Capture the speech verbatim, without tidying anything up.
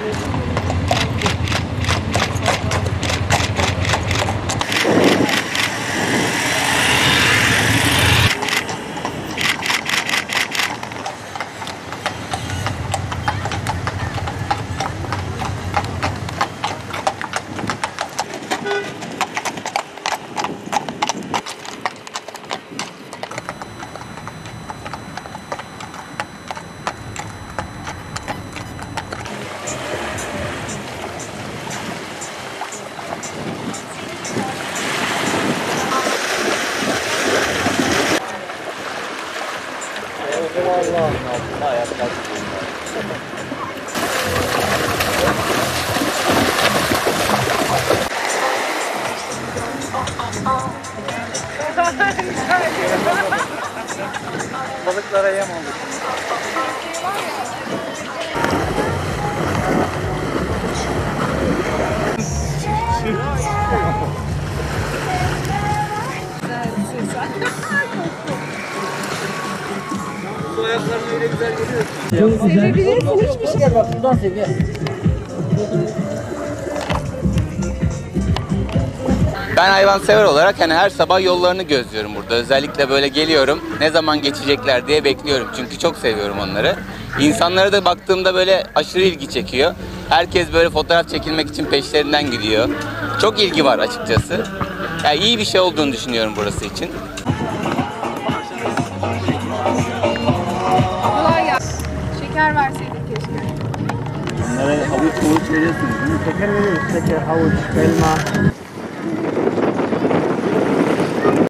Allah'ın altında ayaklar balıklara yem oldu. Bu ayaklarını öyle güzel görüyorsun. Sevebilirsin hiçbir şey. Gel bak buradan sev gel. Ben hayvansever olarak hani her sabah yollarını gözlüyorum burada. Özellikle böyle geliyorum. Ne zaman geçecekler diye bekliyorum. Çünkü çok seviyorum onları. İnsanlara da baktığımda böyle aşırı ilgi çekiyor. Herkes böyle fotoğraf çekilmek için peşlerinden gidiyor. Çok ilgi var açıkçası. Yani iyi bir şey olduğunu düşünüyorum burası için. Kolay gelsin. Şeker verseydik keşke. Onlara havuç havuç veriyorsunuz değil mi? Şeker veriyoruz. Şeker, havuç, elma.